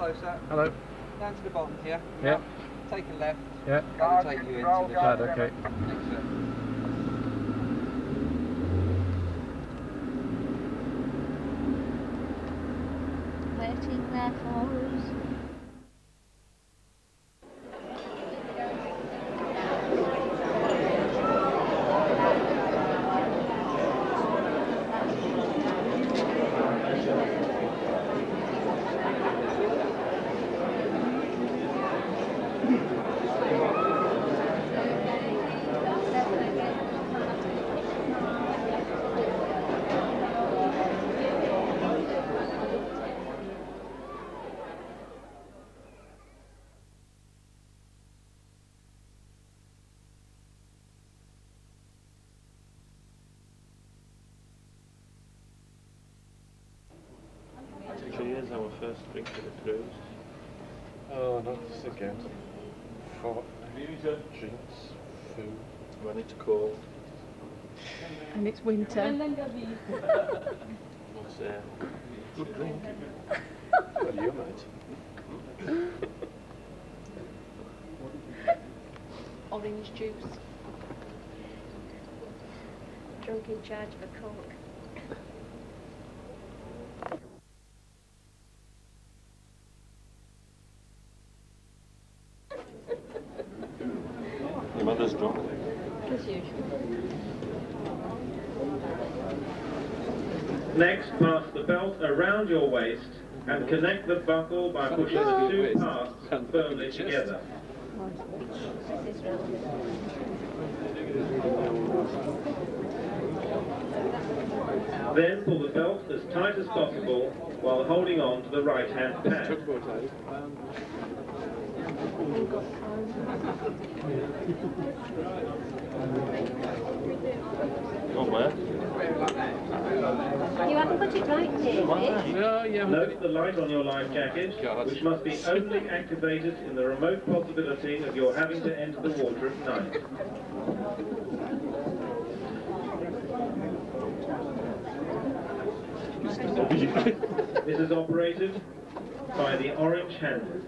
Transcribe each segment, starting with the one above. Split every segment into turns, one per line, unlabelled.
Hello, sir.
Hello.
Down to the bottom here.
Yeah.
Take a left.
Yeah.
That will take you into the
Right, okay.
Thanks, sir.
Waiting there for us.
Cheers, our first drink for the cruise.
Oh, not this again. For drinks, food.
When it's cold.
And it's winter.
What's good drink?
What are you, mate?
Orange juice. Drunk in charge of a Coke.
Your mother's drunk.
As usual.
Next, pass the belt around your waist and connect the buckle by pushing the two parts firmly together. Then pull the belt as tight as possible while holding on to the right-hand pad.
Oh, where?
You haven't put it right, David.
No, you haven't.
Note the light on your life jacket, which must be only activated in the remote possibility of your having to enter the water at night. This is operated by the orange handle.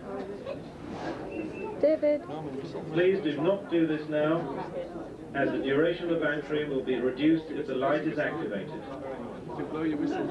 David.
Please do not do this now, as the duration of battery will be reduced if the light is activated.
You blow your whistle.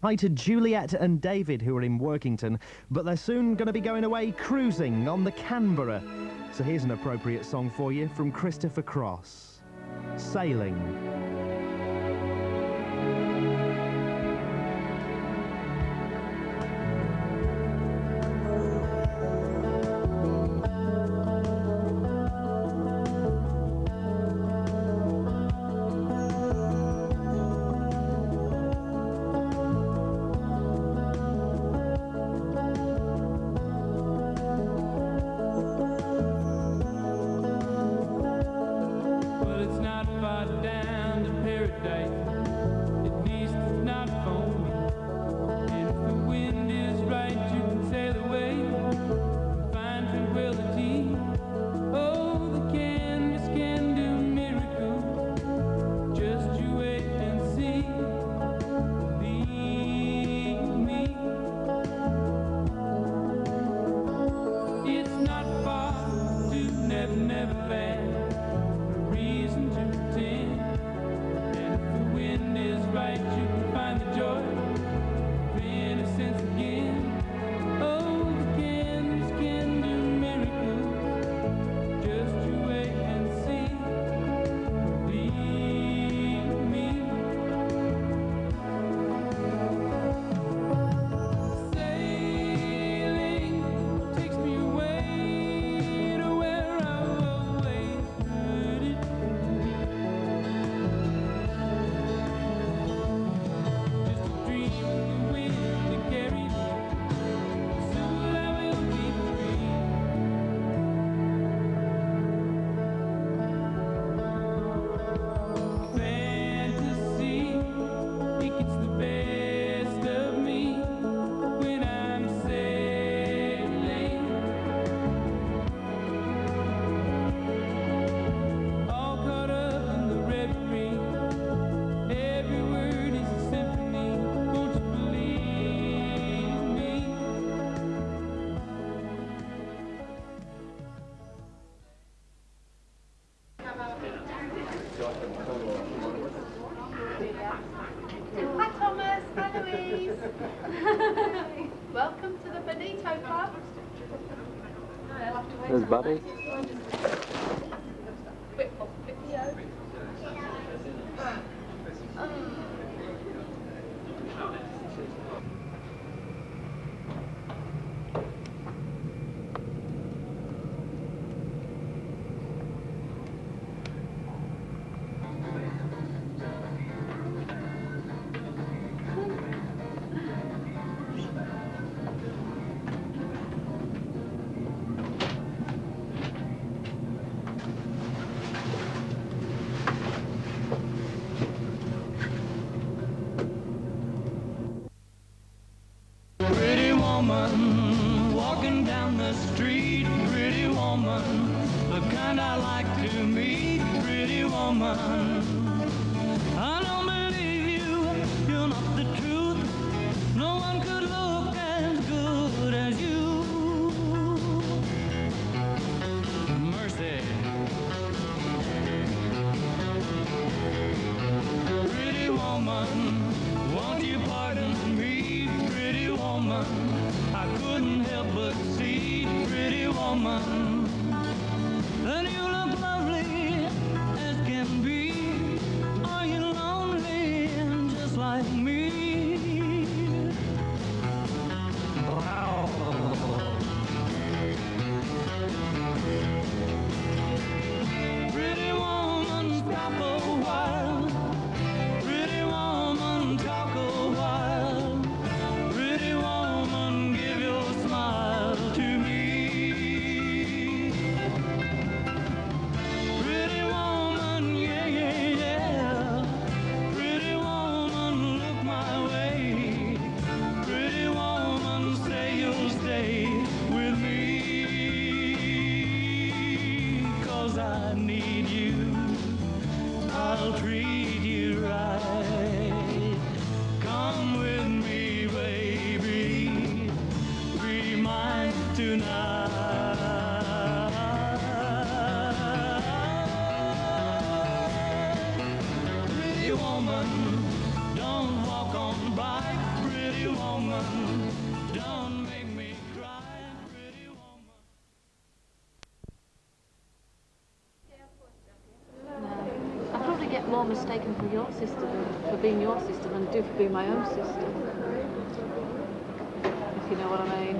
Hi to Juliet and David, who are in Workington, but they're soon going to be going away cruising on the Canberra. So here's an appropriate song for you from Christopher Cross, Sailing.
Hi Thomas, hi Louise. Welcome to the Bonito Club.
There's Buddy.
Pretty woman, walking down the street. Pretty woman, the kind I like to meet. Pretty woman, I don't believe you, you're not the truth. No one could look as good as you. Mercy. Pretty woman, won't you pardon me? Pretty woman, I couldn't help but see. Pretty woman, and you look lovely as can be. Are you lonely just like me? Pretty woman, stop a while. Pretty woman, talk a while. Pretty woman, give your smile to me.
mistaken for your sister, for being your sister, than I do for being my own sister. If you know what I mean.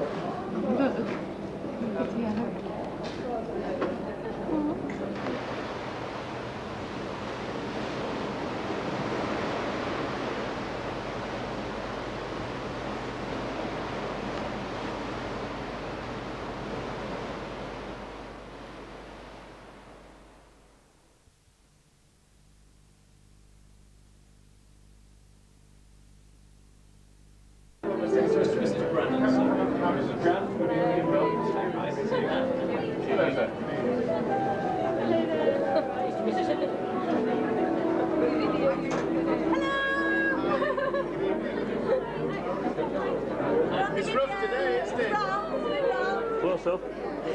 It's rough today, isn't it?
Close up.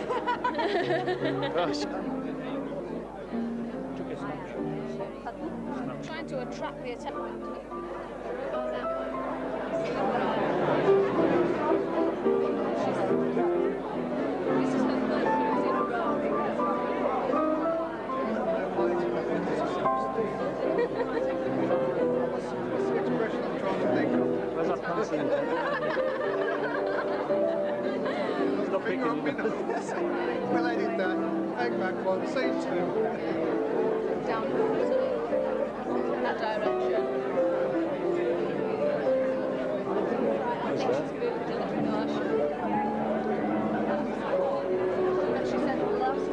Gosh.
Trying to attract the attention.
Where's that pencil in there?
Stop picking
Finger up in the We'll edit that. Take back one, scene 2.
Down that direction. She said last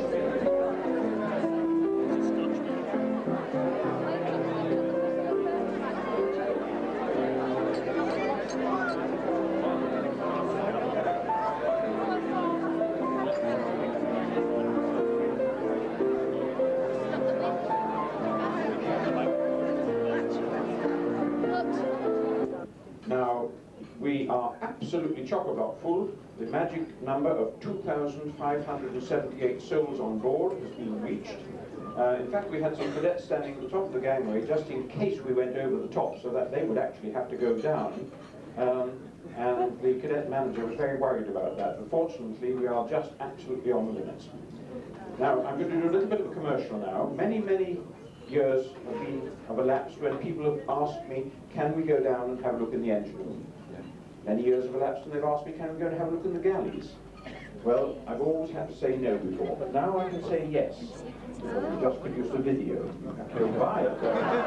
Now, we are absolutely chock-a-block full. The magic number of 2,578 souls on board has been reached. In fact, we had some cadets standing at the top of the gangway just in case we went over the top, so that they would actually have to go down. And the cadet manager was very worried about that. But fortunately, we are just absolutely on the limits. Now, I'm going to do a little bit of a commercial now. Many, many years have elapsed when people have asked me, can we go down and have a look in the engine room? Many years have elapsed and they've asked me, can we go and have a look in the galleys? Well, I've always had to say no before, but now I can say yes. We just produced a video. You have to go buy it.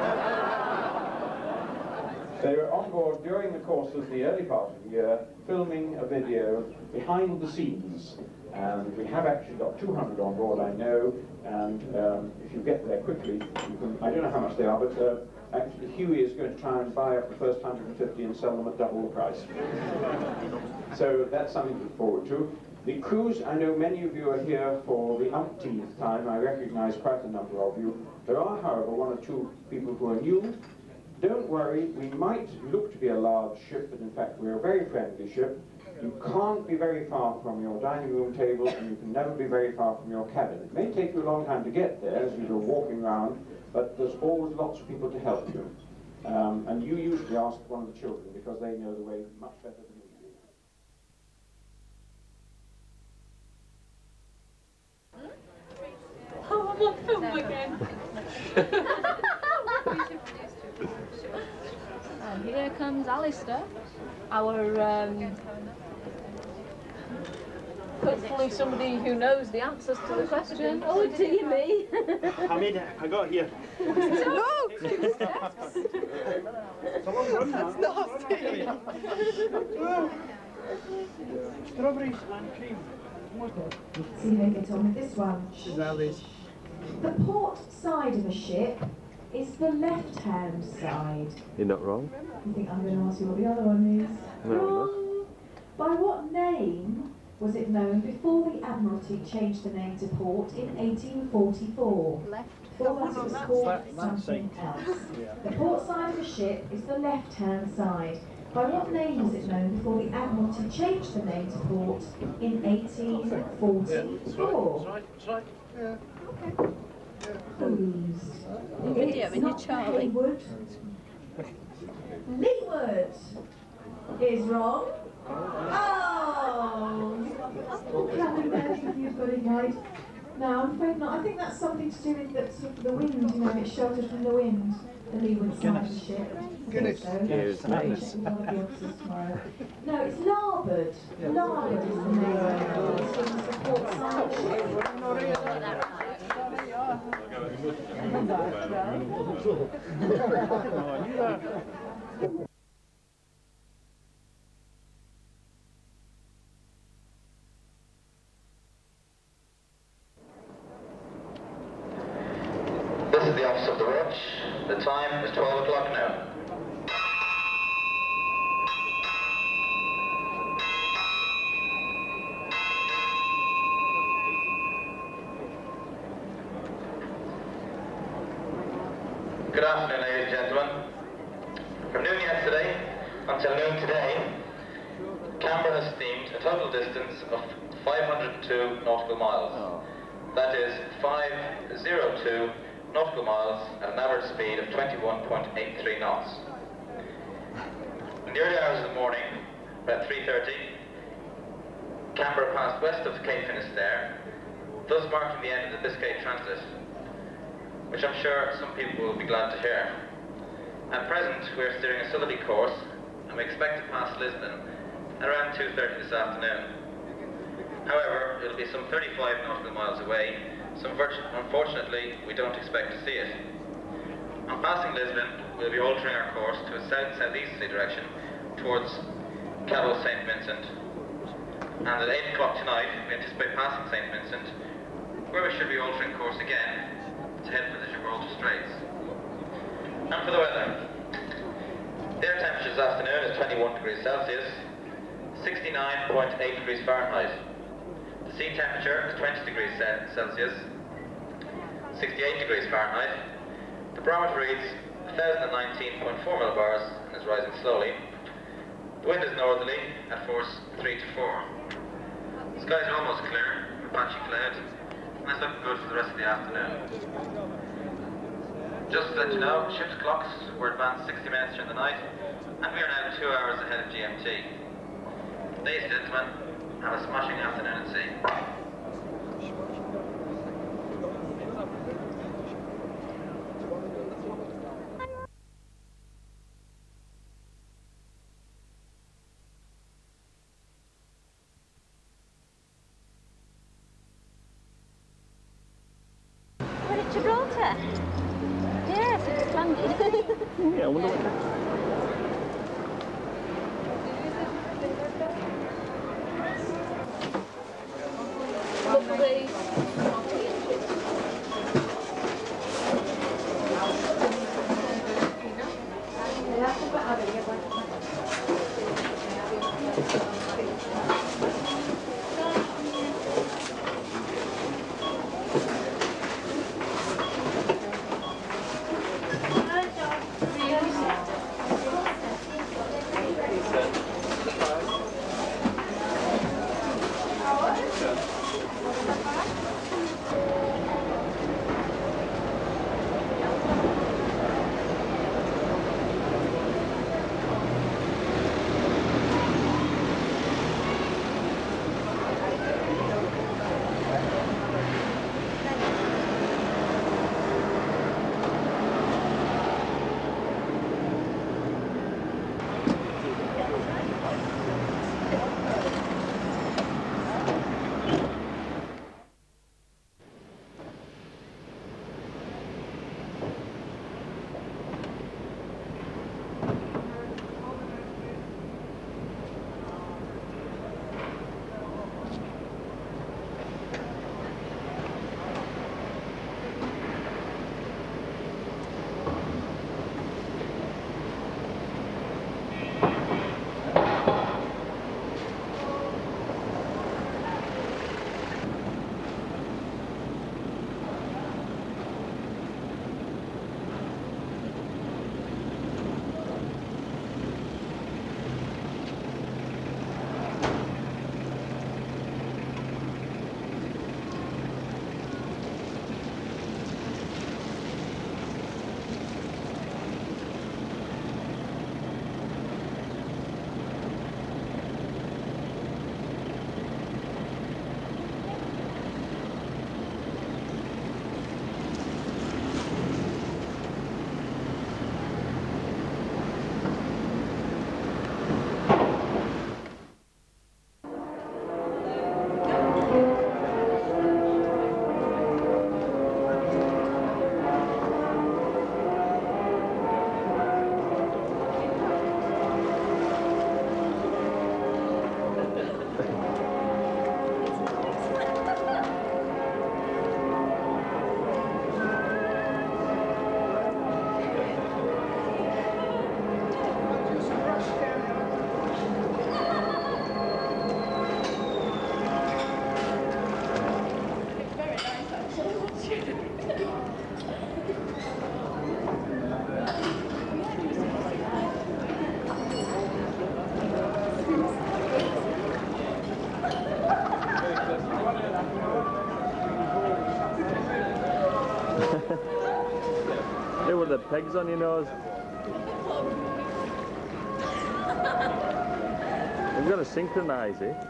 They were on board during the course of the early part of the year, filming a video behind the scenes. And we have actually got 200 on board, I know, and if you get there quickly, you can, I don't know how much they are, but actually Huey is going to try and buy up the first 150 and sell them at double the price. So that's something to look forward to. The cruise, I know many of you are here for the umpteenth time. I recognize quite a number of you. There are, however, one or two people who are new. Don't worry, we might look to be a large ship, but in fact we're a very friendly ship. You can't be very far from your dining room table, and you can never be very far from your cabin. It may take you a long time to get there as you're walking around, but there's always lots of people to help you. And you usually ask one of the children because they know the way much better than we do.
Oh, I'm on film again. And here comes Alistair, our hopefully somebody who knows the answers to the question. Oh dear me!
I made it. I got here.
No!
It's a long run. That's nasty. Strawberries and cream.
See how you get on with this one. The port side of a ship is the left-hand side.
You're not wrong.
You think I'm going to ask you what the other one is?
No,
Wrong. By what name was it known before the Admiralty changed the name to port in 1844?
Left.
Before that it was called something else. The port side of a ship is the left-hand side. By what name was it known before the Admiralty changed the name to port in 1844?
That's right. Yeah.
Okay. Who's?
Video in your Charlie.
Leeward. Leeward is wrong. Oh! Oh, Captain Betty, you've got it right. No, I'm afraid not. I think that's something to do with the, sort of the wind, you know, it's sheltered from the wind, the leeward side of the ship.
Guinness.
So. Check with one of the officers tomorrow. No, it's larboard. Larboard is the main way. It's the port side of the ship.
This is the office of the watch. The time is 12 o'clock now. Good afternoon, ladies and gentlemen. From noon yesterday until noon today, Canberra has steamed a total distance of 502 nautical miles. That is 502 nautical miles at an average speed of 21.83 knots. In the early hours of the morning, about 3:30, Canberra passed west of Cape Finisterre, thus marking the end of the Biscay Transit, which I'm sure some people will be glad to hear. At present, we are steering a southerly course, and we expect to pass Lisbon at around 2:30 this afternoon. However, it'll be some 35 nautical miles away, so unfortunately, we don't expect to see it. On passing Lisbon, we'll be altering our course to a south-southeasterly direction towards Cabo St. Vincent. And at 8 o'clock tonight, we anticipate passing St. Vincent, where we should be altering course again to head for the Gibraltar Straits. And for the weather, the air temperature this afternoon is 21 degrees Celsius, 69.8 degrees Fahrenheit. The sea temperature is 20 degrees Celsius, 68 degrees Fahrenheit. The barometer reads 1019.4 millibars and is rising slowly. The wind is northerly at force 3 to 4. The skies are almost clear, with patchy cloud, and it's looking good for the rest of the afternoon. Just to let you know, ship's clocks were advanced 60 minutes during the night, and we are now 2 hours ahead of GMT. Ladies and gentlemen, have a smashing afternoon at sea.
We're at Gibraltar. Yes, it's splendid.
Yeah, I wonder what
Lovely.
got pegs on your nose. We've got to synchronise it.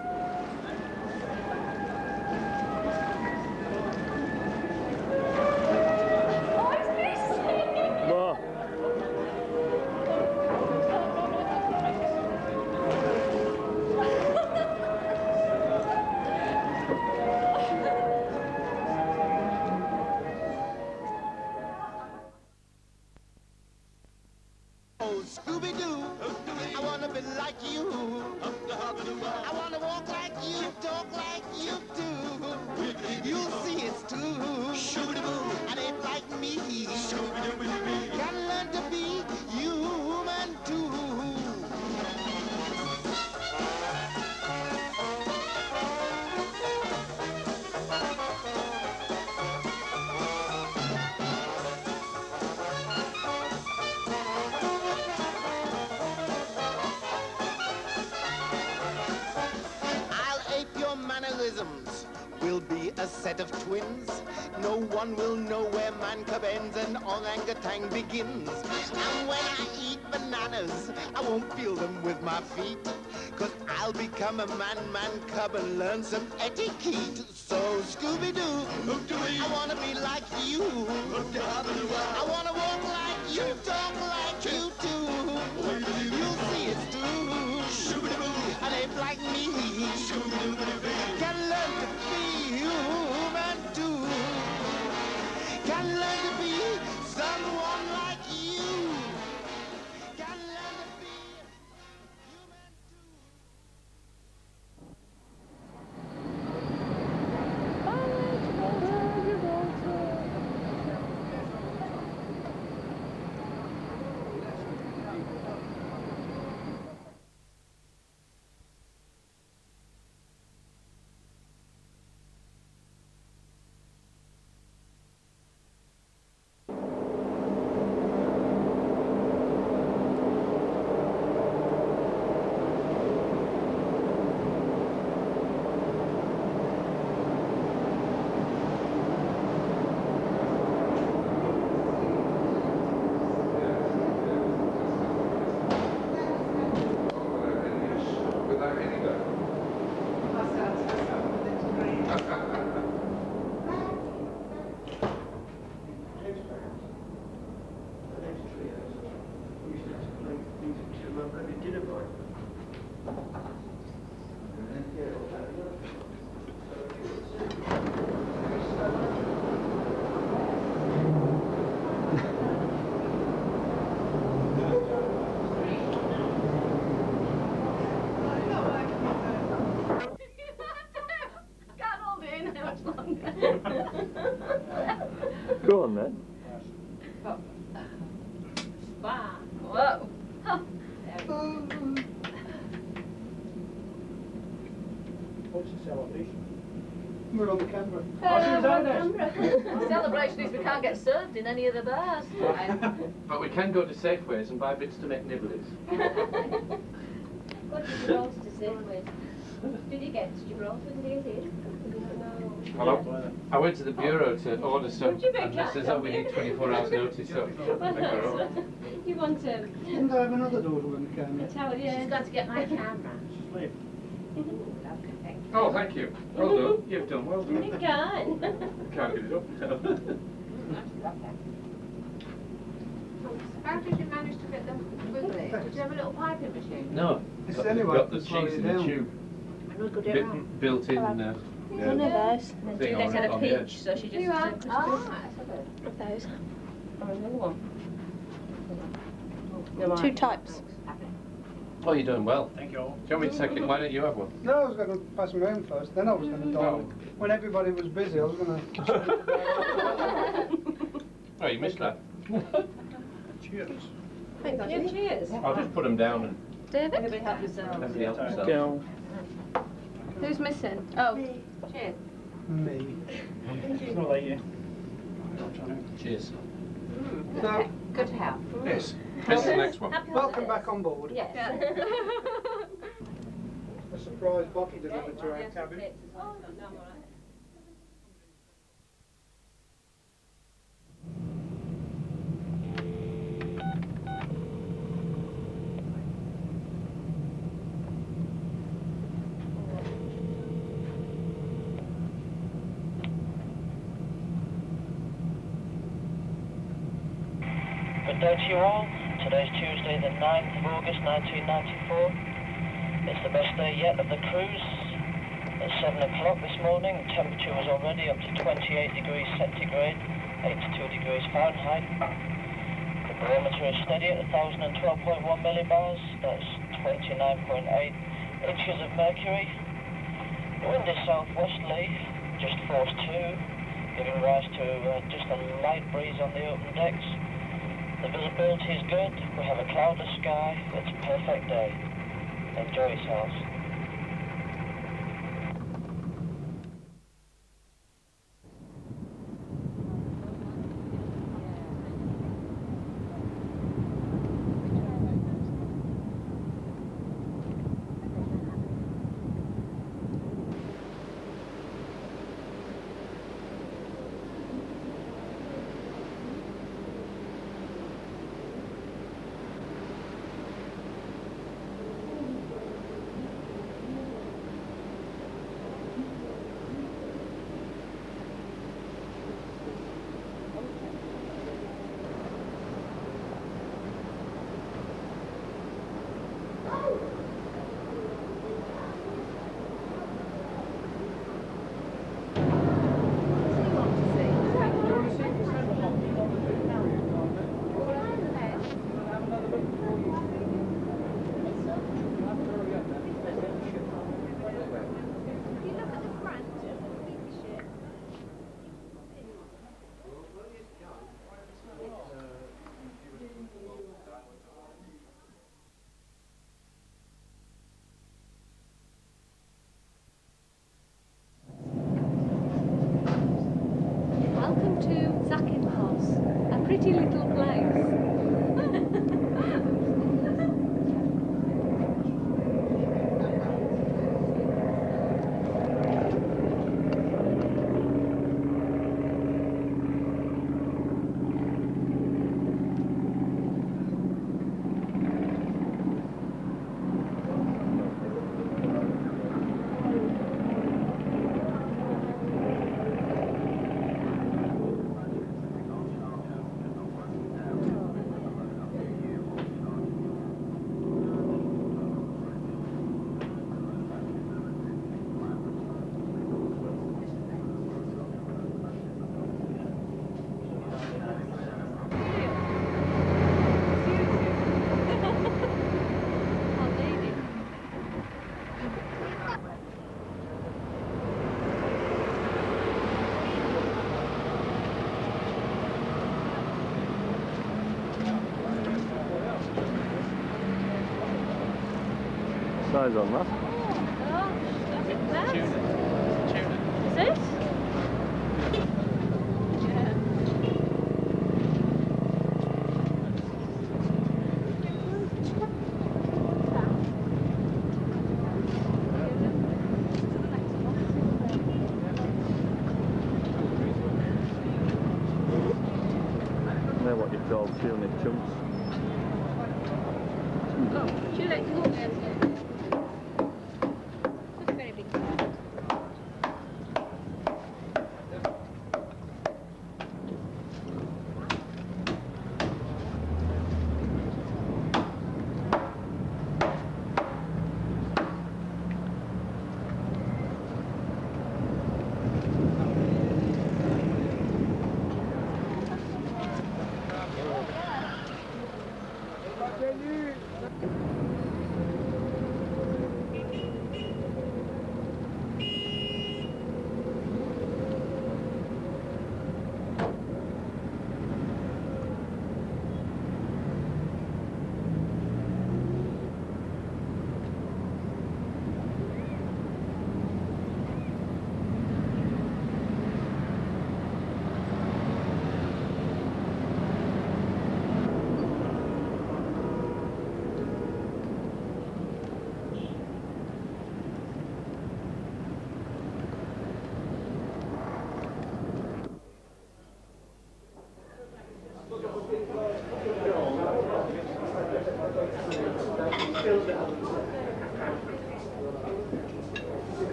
Whoa.
Oh, Scooby-Doo, I wanna be like you. I wanna walk like you, talk like you do. You'll see it's true. And ain't like me. Gotta learn to be human too. Mannerisms will be a set of twins. No one will know where man cub ends and orangutan begins. And when I eat bananas, I won't peel them with my feet, 'cause I'll become a man cub and learn some etiquette. So Scooby-Doo, I wanna be like you. I wanna walk like you, talk like you do. You'll see it's true. And ain't like me. Can learn to be human too. Can learn to be someone like you. Can learn to be human too.
Go on then.
Wow. Whoa.
What's the celebration? We're on the Canberra.
The celebration is we can't get served in any of the bars.
But we can go to Safeways and buy bits to make nibblies.
What did you roll to Safeways? Did you get Gibraltar? Did you get it?
Hello? I went to the bureau to order some, and they says, oh, we need 24 hours notice, so
You want to?
Didn't I have another daughter when the camera?
She's
got to get my camera.
Oh, thank you. Well done. You've done well done.
You can.
Can't get it up now.
How did you manage to get them with it? Did you have a little piping machine?
No.
It's
Got, got the cheese in the tube. Built in.
One of those.
And then Juliet had a peach, so she just
Of those.
another one.
Two types.
Oh, you're doing well.
Thank you all.
Do you want me to take it? Why don't you have one?
No, I was going to pass them around first, then I was going to dial. When everybody was busy, I was going to...
Oh, you missed that.
Cheers.
Thank you.
Cheers.
I'll just put them down and
David?
Everybody help yourself.
everybody help themselves.
Go.
Who's missing? Oh.
Cheers.
Me.
It's not like you.
Cheers.
So,
Good health.
Yes. This is the next one.
welcome back on board.
Yes.
A surprise bottle delivered to our cabin.
Oh, no, all right.
Good day to you all. Today's Tuesday the 9th of August 1994. It's the best day yet of the cruise. At 7 o'clock this morning, temperature was already up to 28 degrees centigrade, 82 degrees Fahrenheit. The barometer is steady at 1012.1 millibars, that's 29.8 inches of mercury. The wind is southwesterly, just force 2, giving rise to just a light breeze on the open decks. The visibility is good, we have a cloudless sky, it's a perfect day. Enjoy yourselves.
Welcome to Zakynthos, a pretty little place.
Size on that.
Is it?
They're what you call tunic chunks.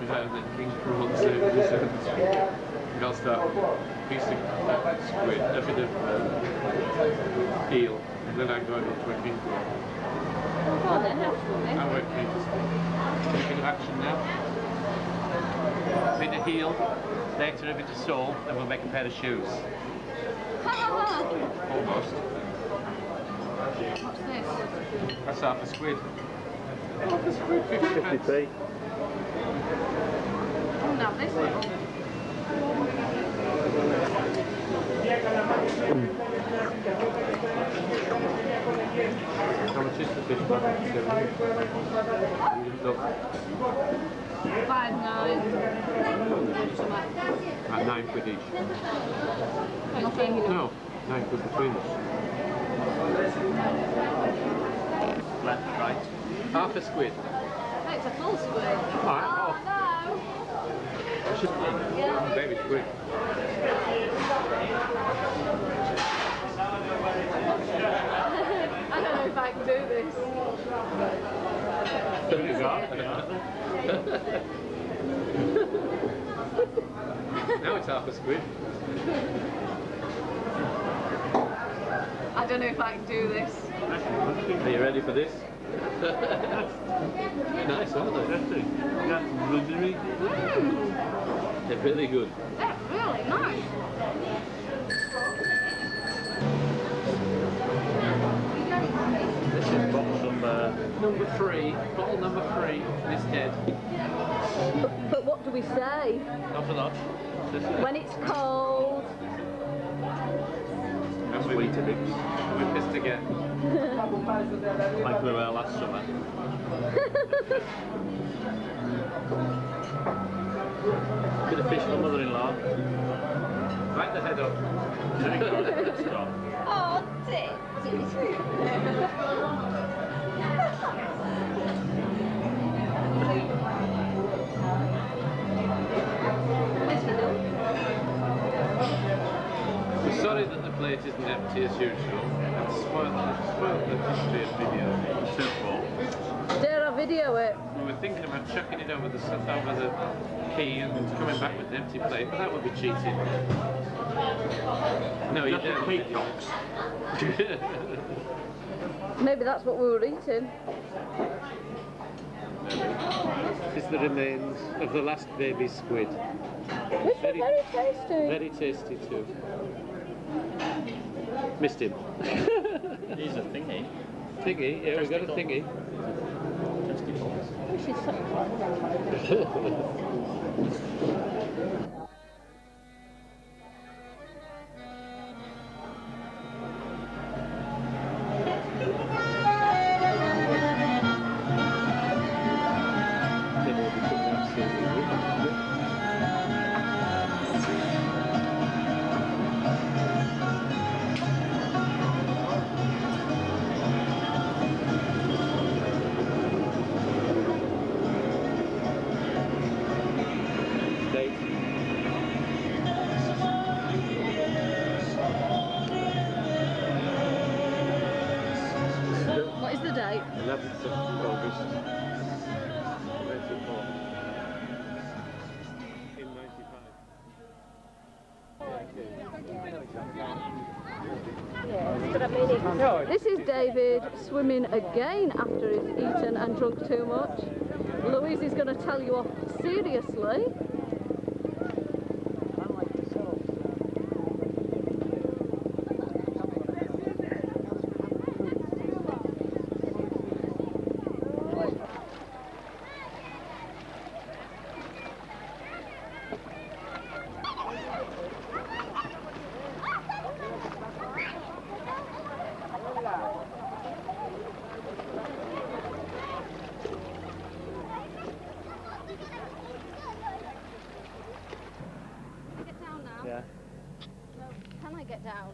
without the king prawns and I'll start with a piece of squid, a bit of eel, and then I go over to a king prawn.
Go on then, have fun.
I won't need to a bit of action now. A bit of heel, later a bit of sole, and we'll make a pair of shoes. Almost.
What's this?
That's half a squid. Half a squid, 50p.
Oh, now this one.
How much is the fish? Look.
£5.9.
At 9 quid each.
Nothing.
No, 9 quid between us. Left, right. Half a squid.
No, it's a full squid.
Alright,
Oh, no.
Yeah. Baby squid.
I don't know if I can do this.
There you go. Now it's half a squid.
I don't know if I can do this.
Are you ready for this? Nice, aren't they? That's rubbery. They're really good.
That's really nice.
This is bottle number 3. Bottle number 3 is dead.
But what do we say?
Not a lot.
When it's cold.
And we pissed again. Like we were last summer. Bit of fish for mother-in-law. Right the head up.
Oh, tits.
We're sorry that the plate isn't empty as usual. It's spoiled the history of video. Too full.
Dare I video it?
We were thinking about chucking it over the key and coming back with an empty plate, but that would be cheating. No, you don't. Peacocks.
Maybe that's what we were eating.
This is the remains of the last baby squid.
Which is very tasty.
Very tasty too. Missed him.
He's a thingy.
Thingy? Yeah, we got a thingy.
Which is so What is the date?
11th of August. 1995.
This is David swimming again after he's eaten and drunk too much. Louise is going to tell you off seriously.
Yeah.
No, can I get down?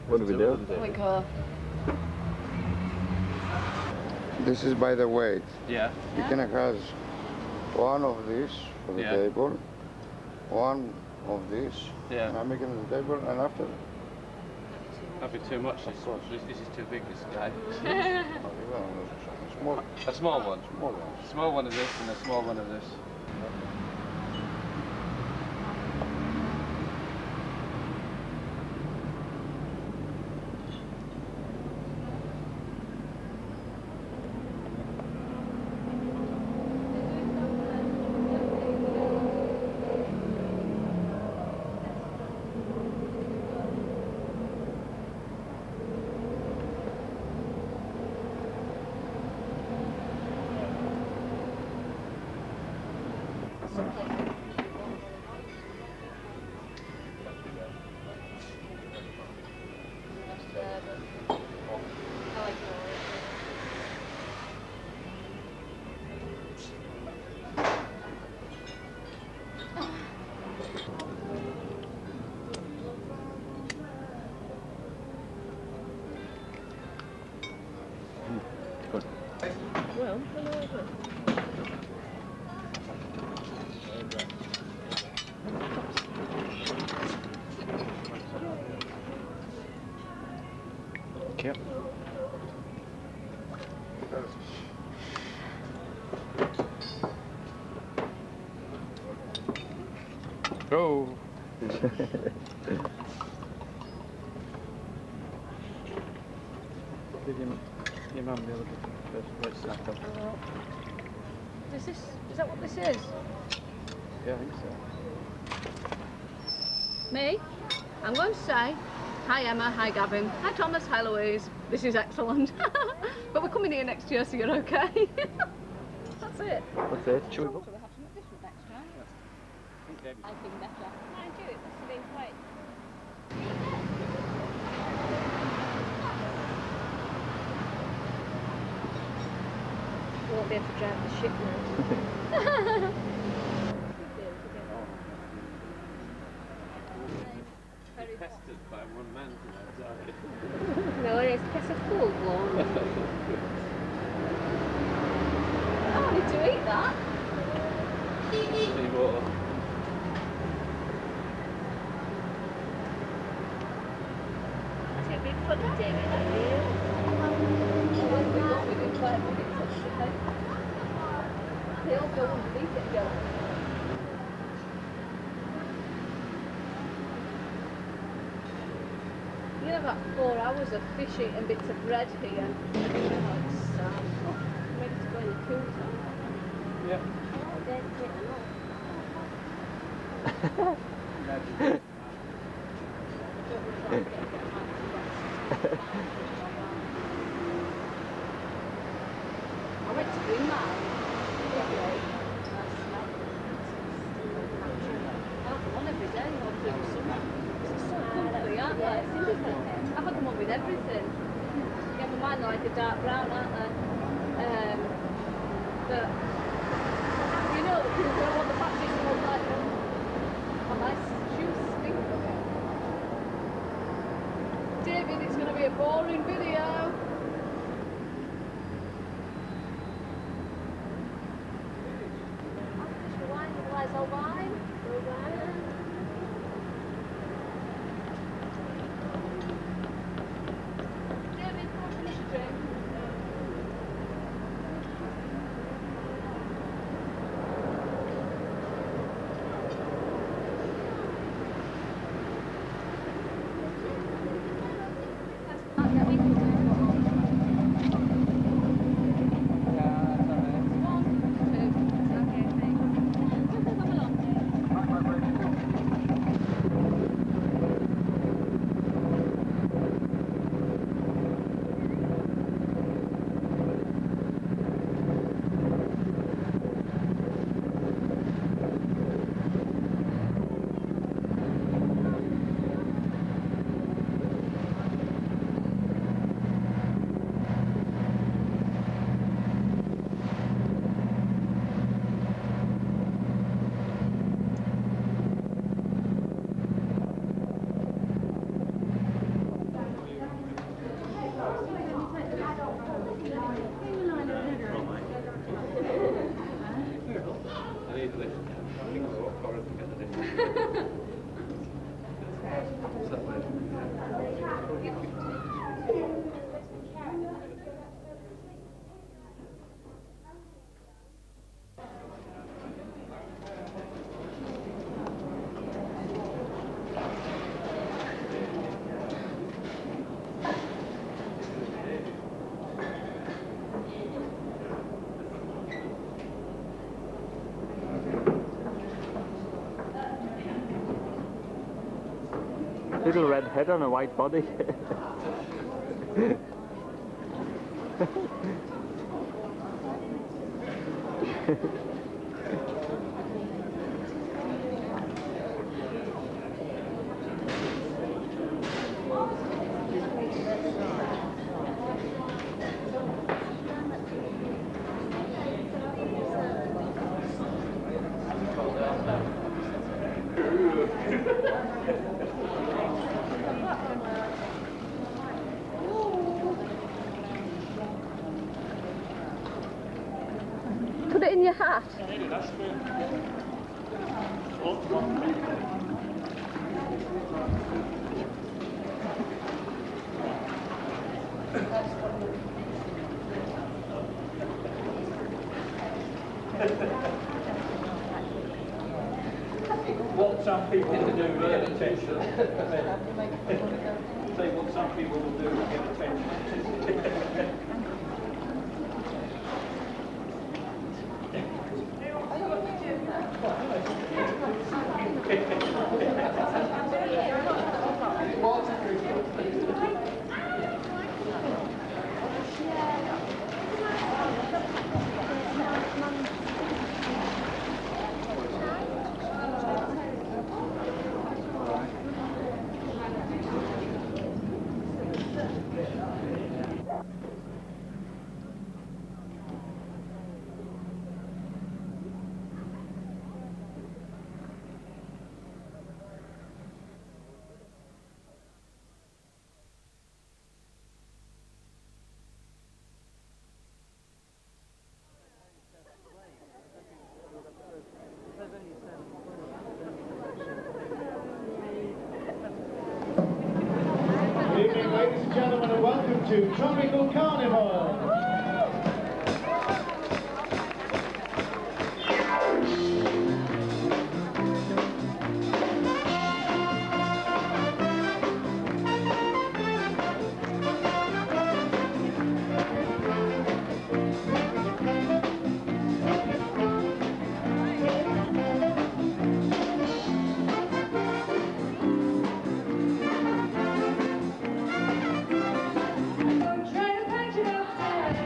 What do we do?
Like
This is by the weight.
Yeah.
You can have one of these for the table, one of these.
Yeah.
And I'm making the table, and after.
That'd be too much. This is too big, this guy.
Small.
A small one?
Small one.
Small one of this and a small one of this.
Well,
Yep. Oh.
Did your mum the other first snack up?
is that what this is?
Yeah, I think so.
Me? I'm going to say, hi Emma, hi Gavin, hi Thomas, hi Louise. This is excellent. But we're coming here next year, so you're okay. That's it.
That's it. Should we
So
book?
we'll have something different next time.
I think better. Mind you, it must have been quite.
We won't be able to drive the ship now.
Pestered by one man tonight,
No, it's just a full blown. Oh, I need to eat that.
Seawater.
It's going to be fun to do it, I do.
We did quite a bit of shit. They all go underneath it, go. You know, about 4 hours of fishing and bits of bread here. Oh, it's sad. Oh, I'm ready to go in the cruiser.
Yeah.
Oh, there's it.
I went to Green Mile. I have them on every day all through the summer. It's so comfy, aren't they? I've had them on with everything. Yeah, but mine are like a dark brown, aren't they? But you know that people don't want the fabric to look like them. And my shoes stink of it. David, it's going to be a boring video. I'll wine. David, come and finish a drink.
I'll get me.
little red head on a white body.
Put it in your hat.
What some people will do to get attention. Say what some people will do to get attention.
Good evening, ladies and gentlemen, and welcome to Tropical Carnival.
Try to find your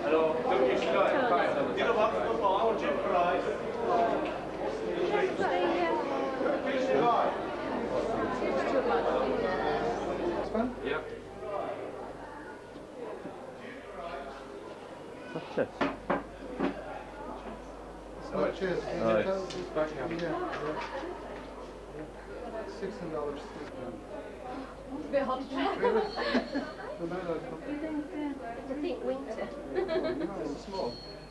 Yep.
What's this?
Cheers.
Right.
$16.
It's a bit hot to try.
I think winter.
It's small.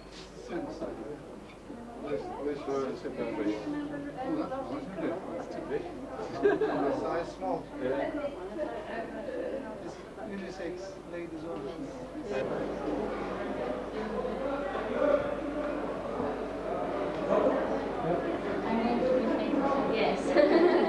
That's too big. Size small. It's unisex, ladies only.
Yes.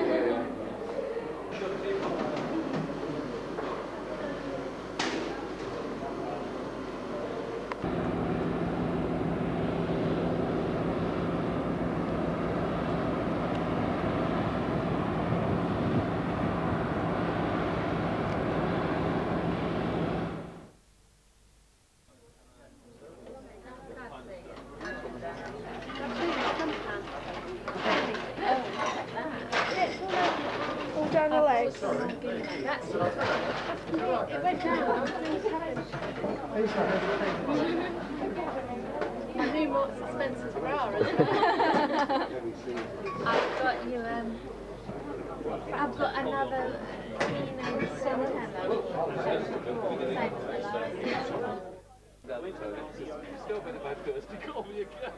All down the legs.
It went down.
I knew more Spencer's bra as well.
I've got you, I've got another
Still been about first to call me again.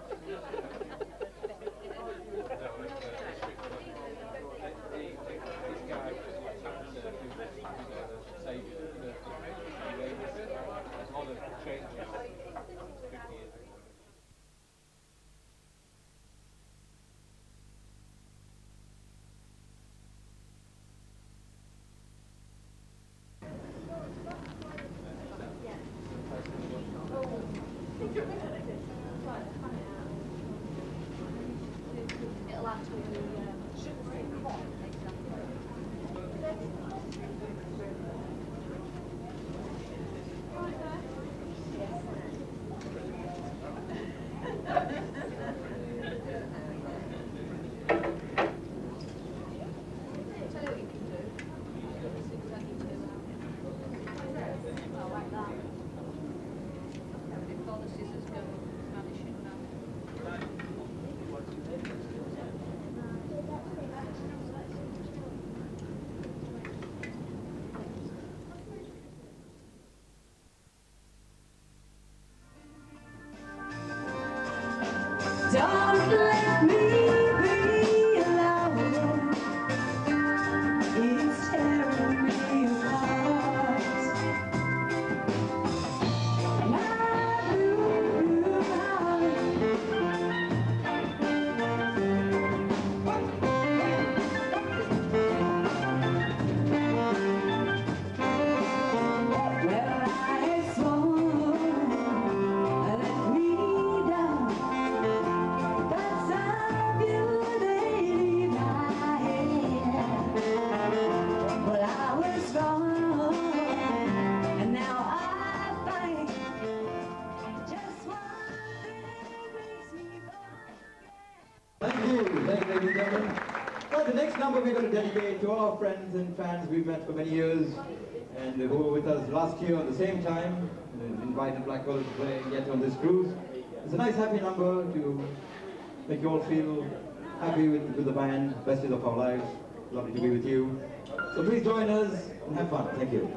Don't let me be alone. It's tearing me apart. My blue heart. Well, I swore, let me down. But some beauty in my head. Well, I was wrong, and now I find just one thing makes me forget.
Thank you, ladies and gentlemen. Well, the next number we're going to dedicate to all our friends and fans we've met for many years and who were with us last year at the same time and invited Blackwell to play yet on this cruise. It's a nice happy number to make you all feel happy with the band, best days of our lives. Lovely to be with you. So please join us and have fun. Thank you.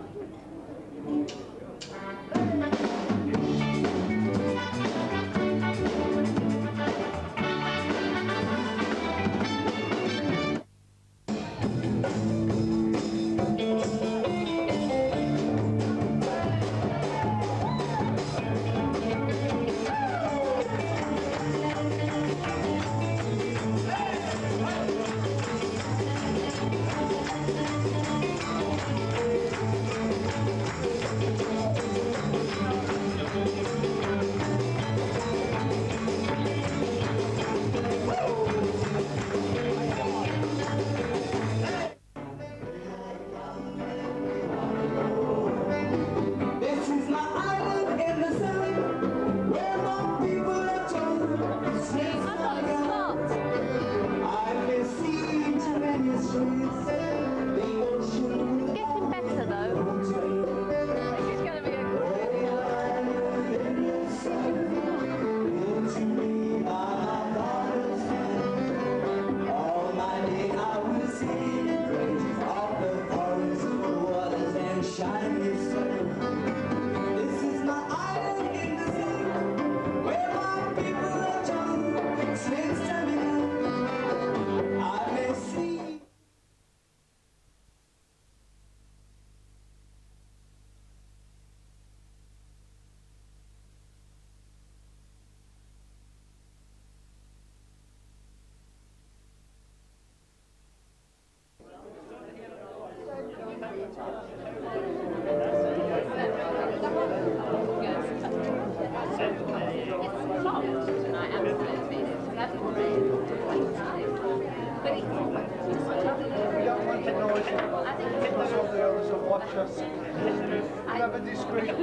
watch us. Have a discreet.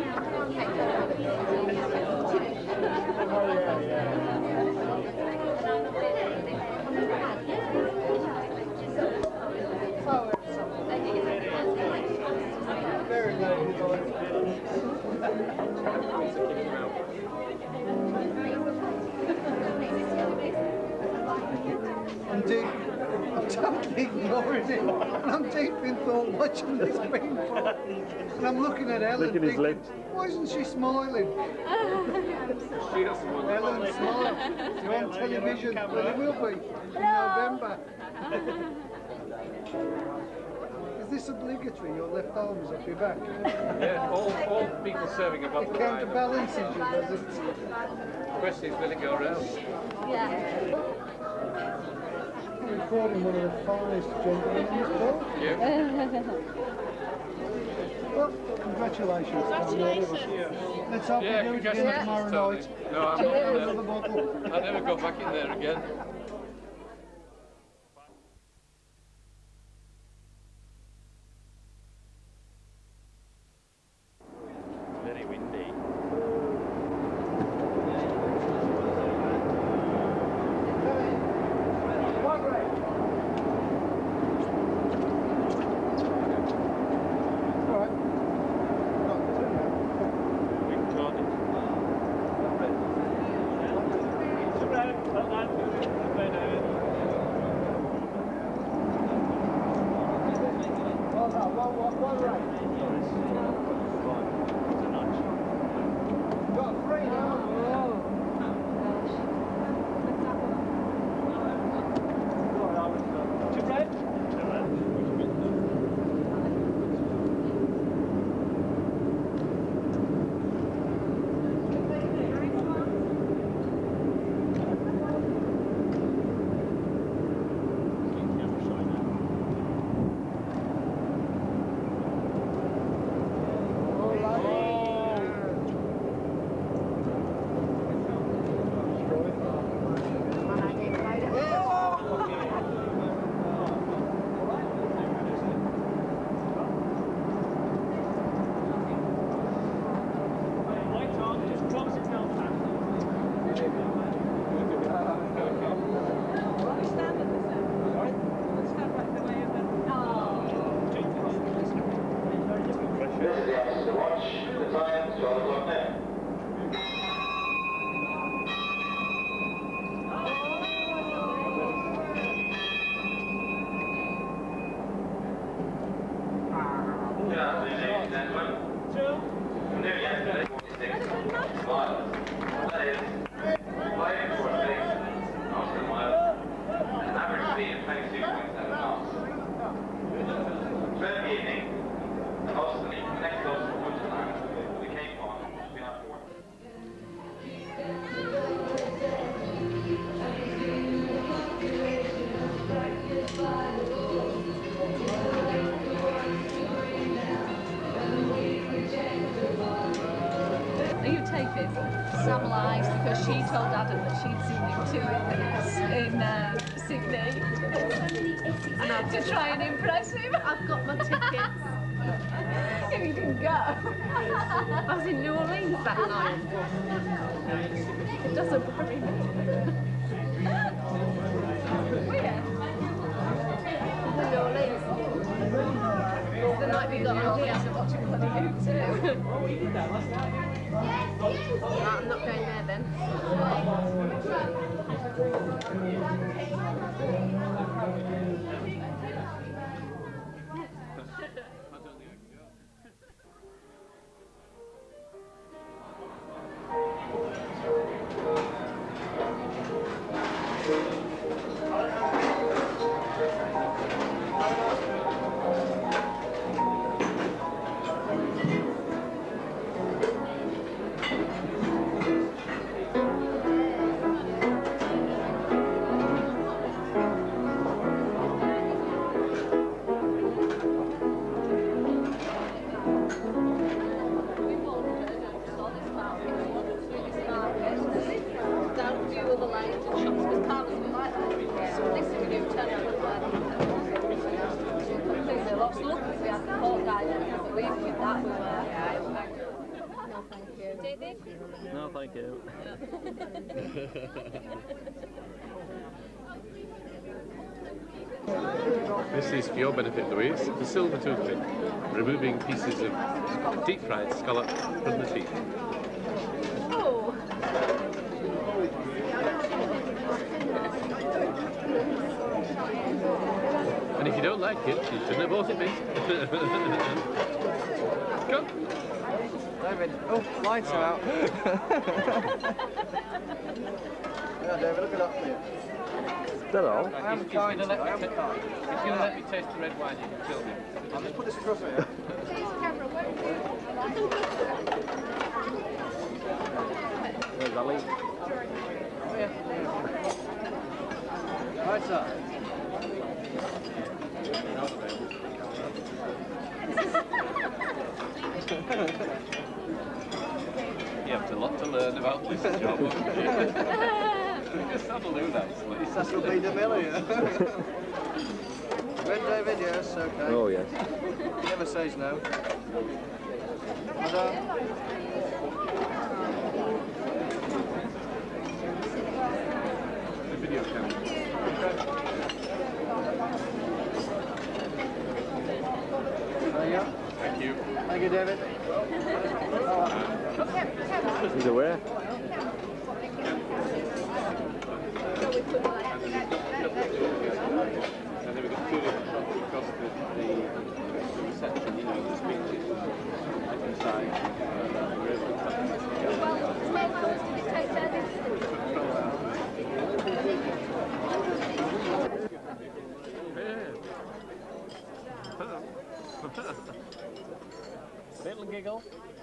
Very I'm deep. I'm totally ignoring it. And I'm deep in thought watching this people. And I'm looking at Ellen thinking, why isn't she smiling? Ellen smiles. You're on television. Well, it will be in November. Is this obligatory? Your left arm is up your back?
Yeah, all people serving above
it
the
counterbalances you, does it?
The question is, will it go around?
Yeah.
I'm recording one of the finest gentlemen in this world.
Yeah.
Well, congratulations. Let's hope we do it again tomorrow night.
No, I'll never go back in there again.
Very windy.
Sam lies because she told Adam that she'd seen him 2 in Sydney and to try and impress him.
I've got my tickets.
If he didn't go.
I was in New Orleans that night.
It doesn't worry me. Where?
New Orleans. The night we got on here.
To watch him bloody U2.
Right, I'm not going there then.
David?
No, thank you.
This is for your benefit, Louise. The silver toothpick, removing pieces of deep-fried scallop from the teeth.
Oh.
And if you don't like it, you shouldn't have bought it, mate. Come.
David, oh, lights are out. Yeah, David, look at that for you.
Still all?
I am kind to
If you're going to let me taste the red wine, you can kill me.
I'll just put this across here.
Where's Ali?
Oh, yeah. Right, sir.
You have a lot to learn about this job, haven't you? That'll do nicely.
That'll be the million. Red David, yes, okay.
Oh, yes.
He never says no. Madame?
The video camera.
There you go.
Thank you.
Thank you, David.
He's aware.
And then we've got two different shots across the reception, you know, the speeches inside.
Little giggle.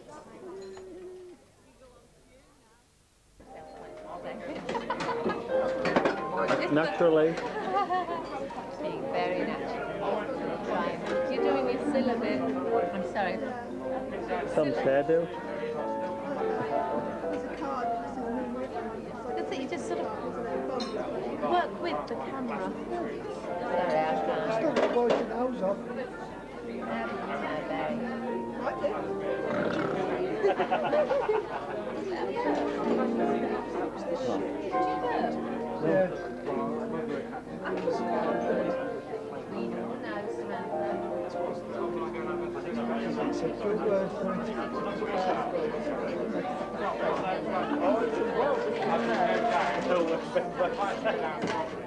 Naturally.
Being very natural. Right. You're doing your syllabus. I'm sorry.
Some hairdo.
That's it, you just sort of work with the camera. Sorry, I can't.
Still not washing the house off.
Yeah.
It's a good word for it.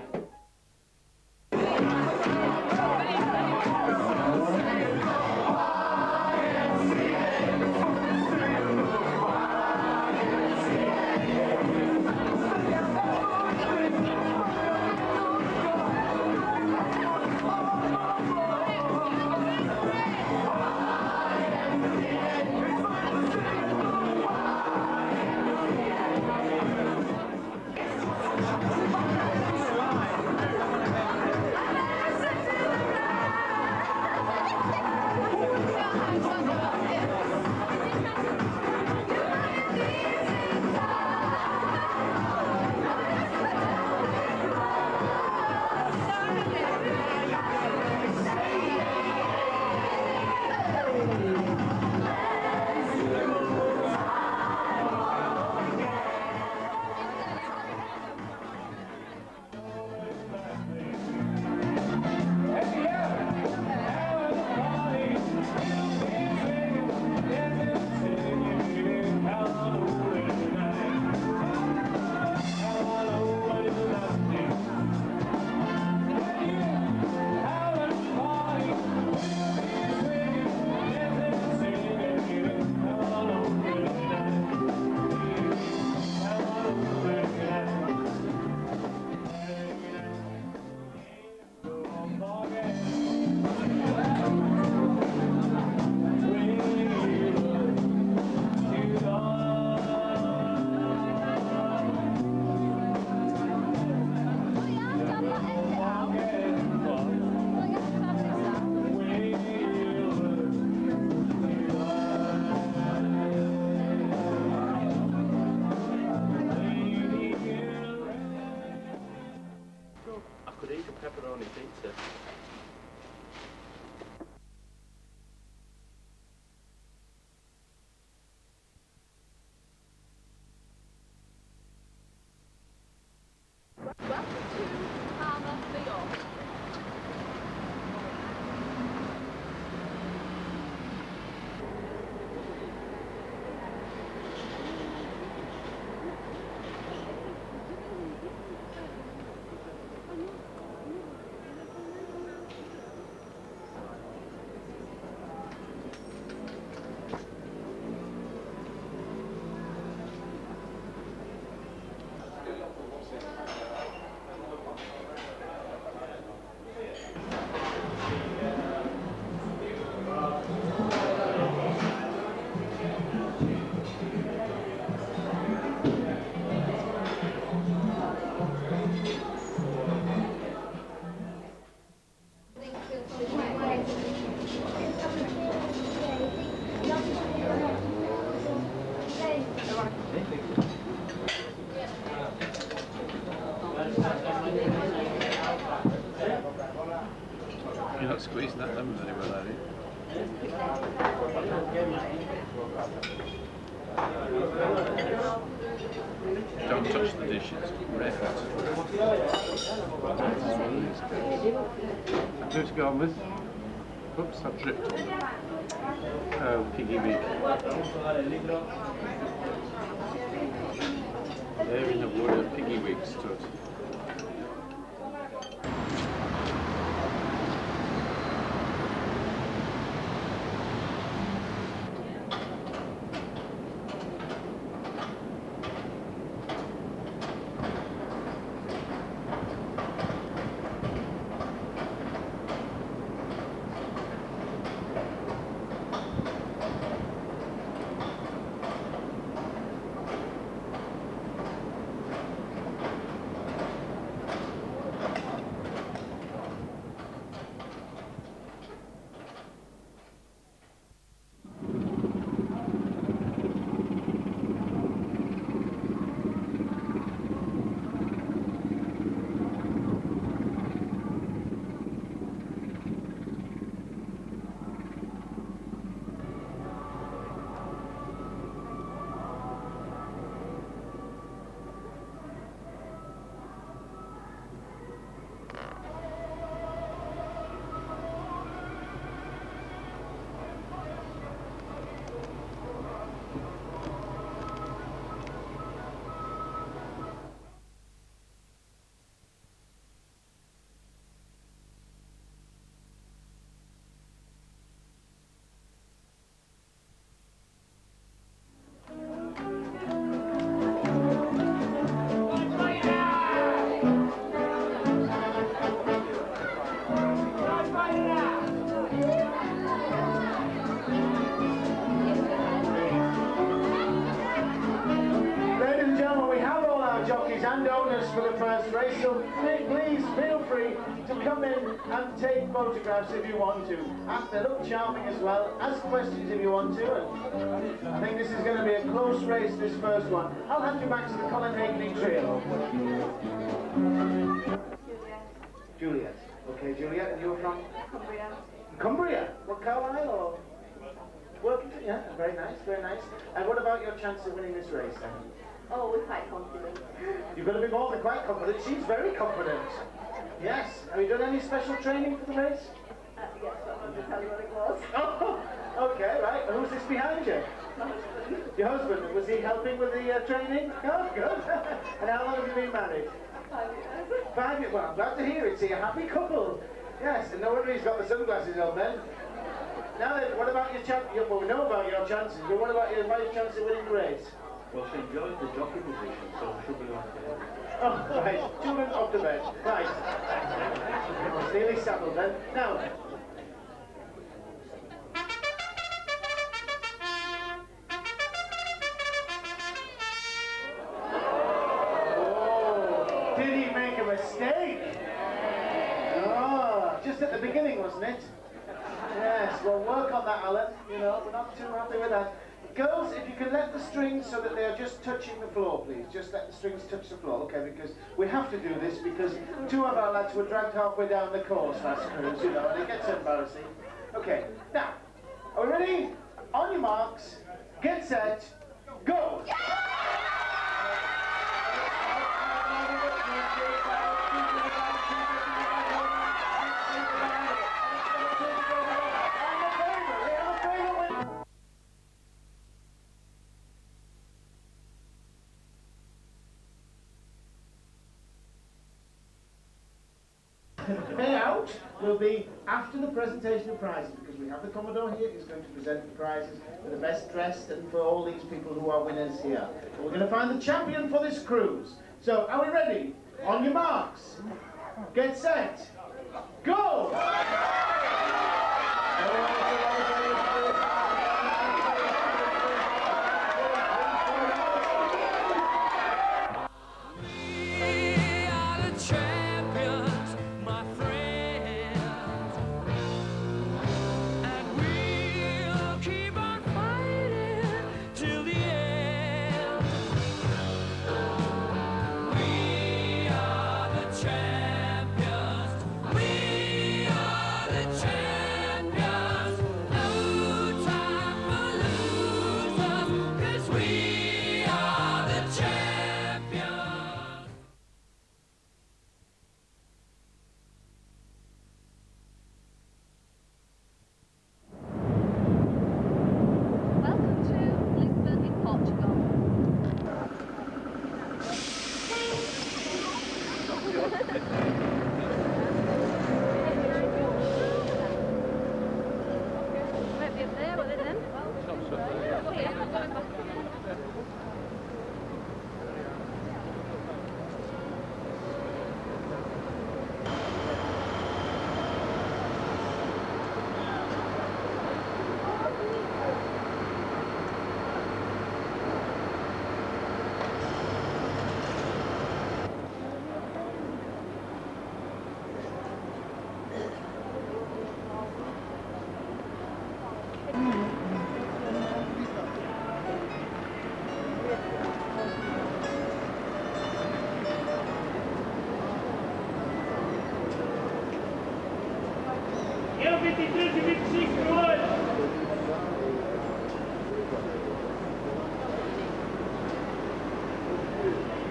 Don't touch the dishes. Red hot. Who's gone with? Oops, that dripped on them. Oh, piggy wig. There in the wood, a piggy wig stood.
And owners for the first race, so please feel free to come in and take photographs if you want to. They look charming as well. Ask questions if you want to. And I think this is going to be a close race, this first one. I'll hand you back to the Colin Hagley trio. Juliet. Okay, Juliet, and you're from?
Cumbria.
Cumbria? What, Carlisle or? Workington? Yeah, very nice, very nice. And what about your chance of winning this race then?
Oh, we're quite confident.
You've got to be more than quite confident. She's very confident. Yes. Have you done any special training for the race?
Yes, but I'm not going to tell you what it was.
Oh, okay, right. And who's this behind you?
My husband.
Your husband. Was he helping with the training? Oh, good. And how long have you been married?
5 years.
5 years. Well, I'm glad to hear it. See, a happy couple. Yes, and no wonder he's got the sunglasses on then. Now then, what about your chance? Well, we know about your chances, but what about your chance of winning the race?
Well, she enjoys the jockey position, so she'll be on the bed.
Oh, right. Children off the bed. Right. It's nearly saddled then. Now. Oh, did he make a mistake? Oh, just at the beginning, wasn't it? Yes, well, work on that, Alan. You know, we're not too happy with that. Girls, if you can let the strings so that they are just touching the floor, please. Just let the strings touch the floor, okay? Because we have to do this because 2 of our lads were dragged halfway down the course last cruise, you know, and it gets embarrassing. Okay, now, are we ready? On your marks, get set, go! The payout will be after the presentation of prizes, because we have the Commodore here who's going to present the prizes for the best dressed and for all these people who are winners here. So we're going to find the champion for this cruise. So, are we ready? On your marks. Get set. Go!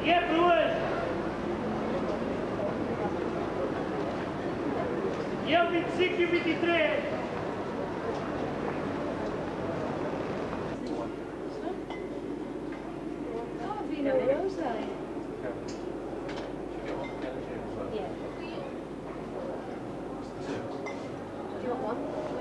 Yeah, Brewers! Yeah, 26 e 23!
Oh, Vino Rosa. Yeah. Do you want one?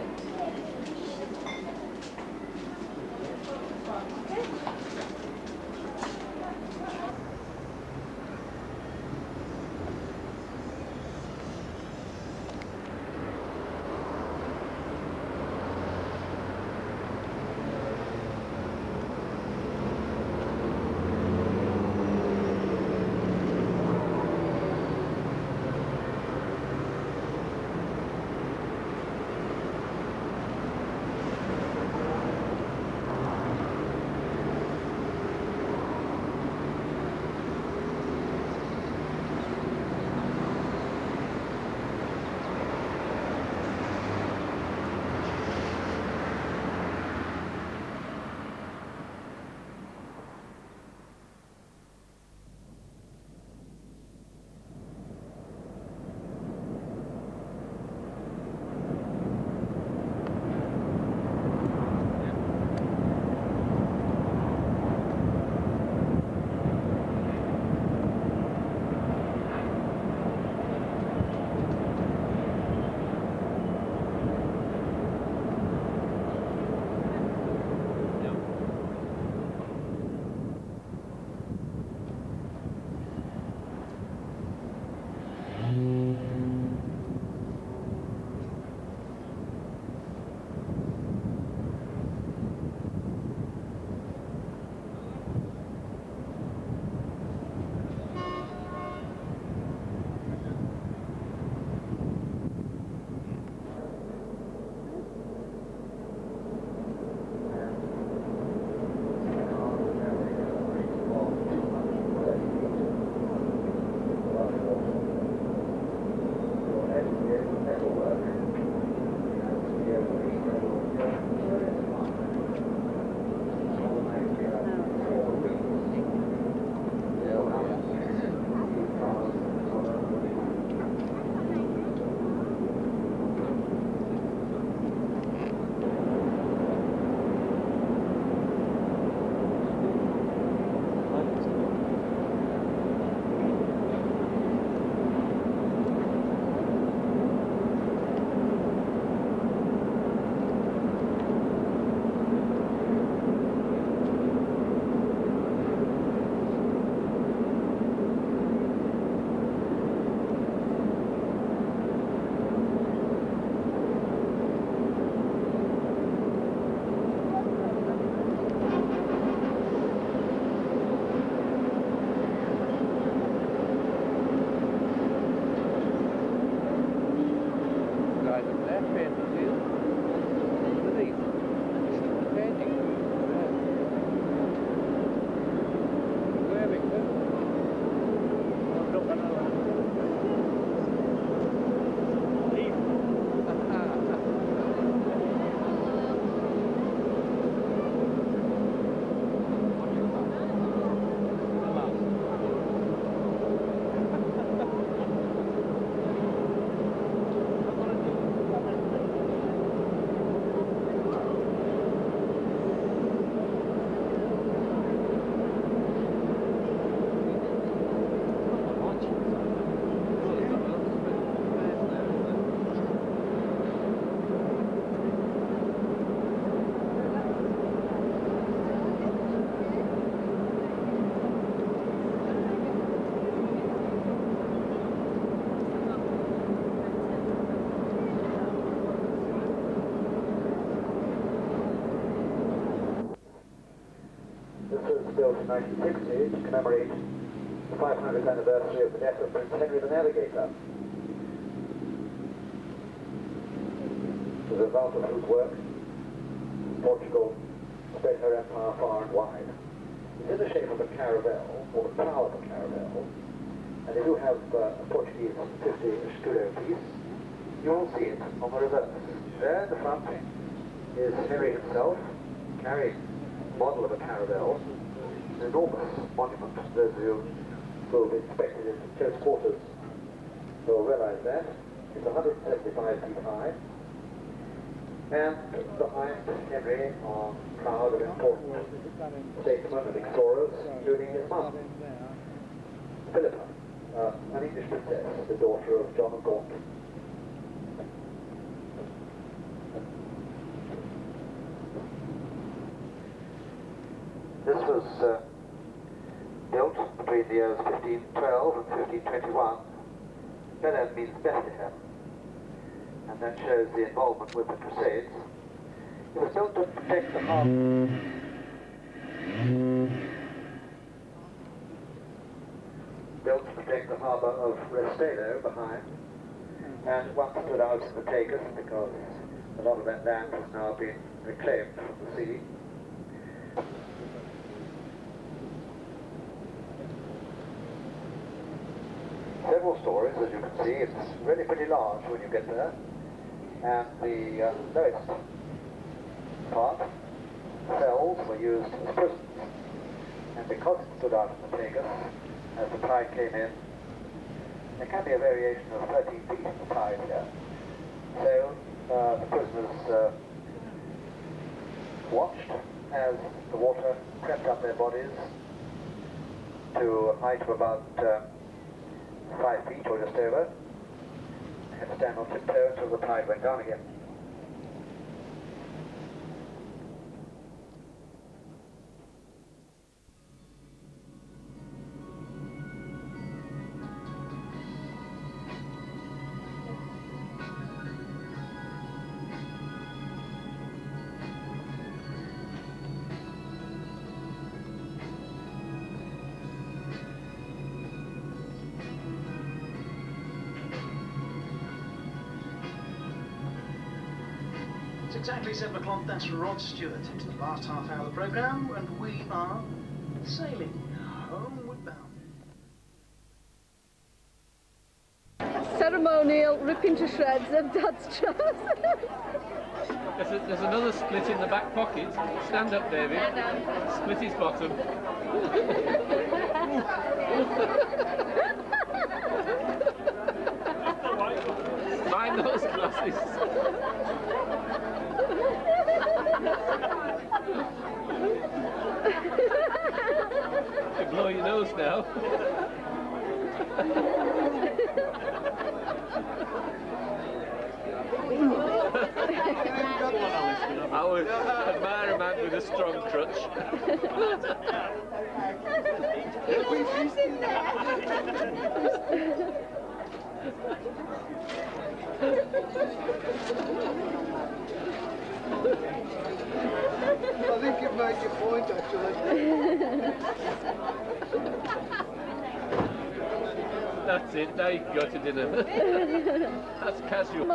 built in 1960 to commemorate the 500th anniversary of the death of Prince Henry the Navigator. As a result of whose work, Portugal spread her empire far and wide. It's in the shape of a caravel, or the prow of a caravel, and if you have a Portuguese 50 escudo piece, you will see it on the reverse. There in the front is Henry himself, carrying a model of a caravel, an enormous monument. Those of you will be inspected in close quarters. You'll realise that. It's 175 feet high. And behind Henry are a crowd of important statesmen and explorers, including his mum, Philippa, an English princess, the daughter of John of Gaunt. This was built between the years 1512 and 1521. Bethlehem means Bethlehem, and that shows the involvement with the Crusades. It was built to protect the harbour. Built to protect the harbour of Restelo behind, and once stood out to the takers because a lot of that land has now been reclaimed from the sea. Several stories, as you can see. It's really pretty large when you get there. And the lowest part, cells, were used as prisons. And because it stood out in the Tagus, as the tide came in, there can be a variation of 13 feet in the tide here. So the prisoners watched as the water crept up their bodies to a height of about 5 feet or just over. They had to stand on tiptoe until the tide went down again.
Exactly 7 o'clock, that's Rod Stewart into the last half hour of the programme, and we are sailing homeward bound.
Ceremonial ripping to shreds of Dad's trousers.
There's another split in the back pocket. Stand up, David. Split his bottom. Mind those glasses. You blow your nose now. I would admire a man with a strong crutch.
I think you've made your point, actually.
That's it, now you can go to dinner. That's casual.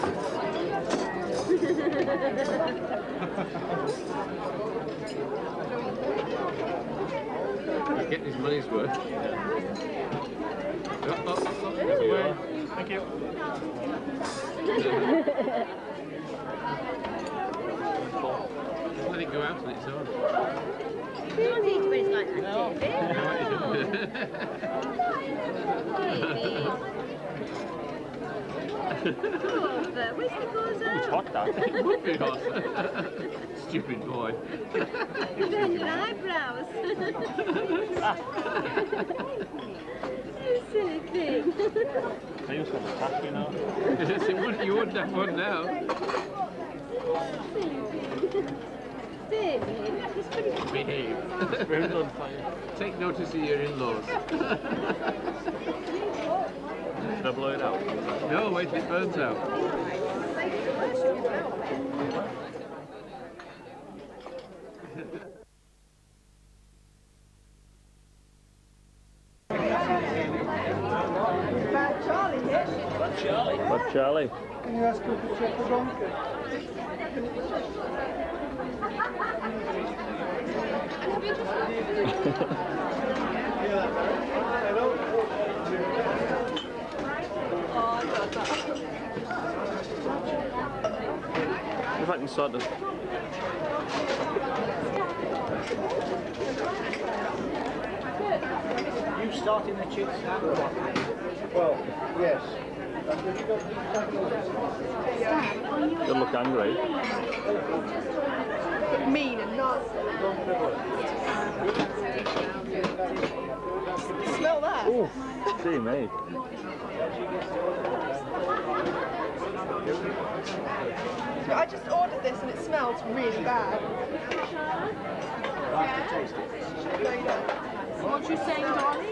He's getting his money's worth. There we are. Thank you. Let it go out on its own.
You don't eat when it's like that, David. Where's the goes out?
It's hot, that. It would be hot. Stupid boy.
Then your eyebrows. You silly thing.
I used to have a tack, you know.
You wouldn't have one now.
David, that was pretty good.
Behave. Take notice of your in-laws.
Should I blow it out?
No, wait till it burns out.
Bad Charlie, yes?
Bad Charlie. Bad Charlie.
Can you ask him to check the donkey?
If I can sort of...
You start.
Starting the chips now.
Well, yes.
You look angry.
Mean and nasty. Smell that?
Oh, see me.
I just ordered this and it smells really bad.
I have to taste it.
No, you don't.
What you saying, darling?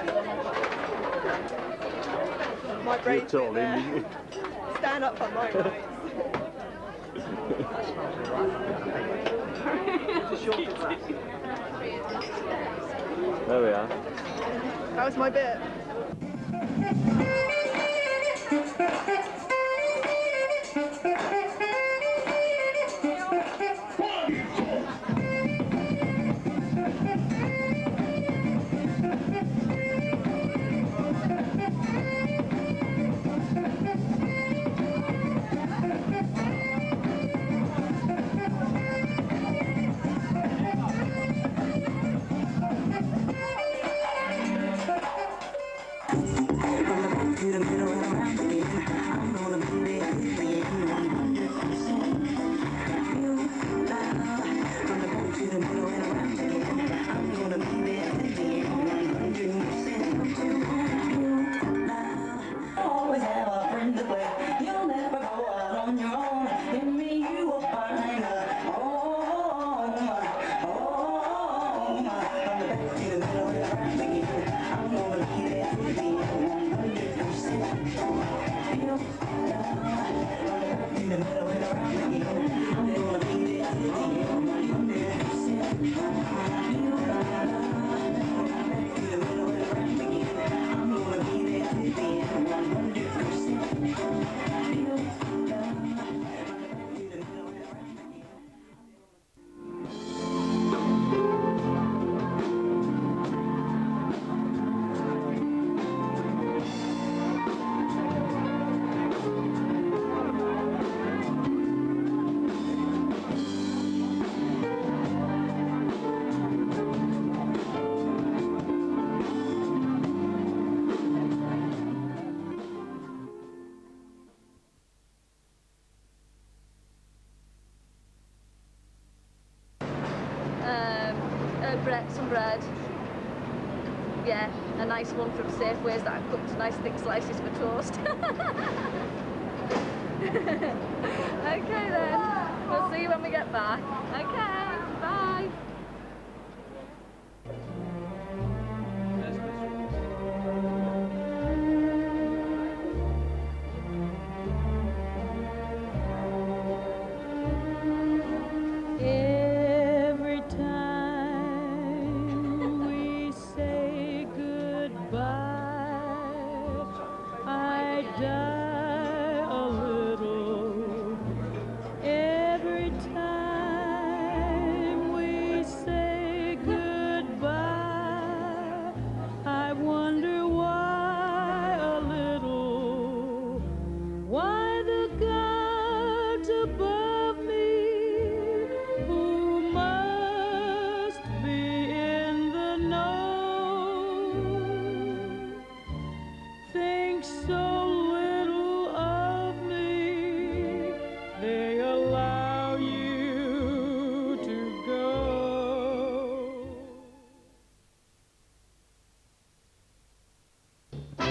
My
You
brain's
told
been
him, didn't
there. Stand up for my rights.
There we are.
That was my bit.
Always have a friend to play. You'll never go out on your own. In me you will find a home. From the back to the middle and around again. I'm gonna be there to the end. 100%. Feel love. From the back to the middle and around again. I'm gonna be there to the end. 100%. Feel love.
Some bread. Yeah, a nice one from Safeways that I cooked, nice thick slices for toast. Okay then, we'll see you when we get back. Okay, bye.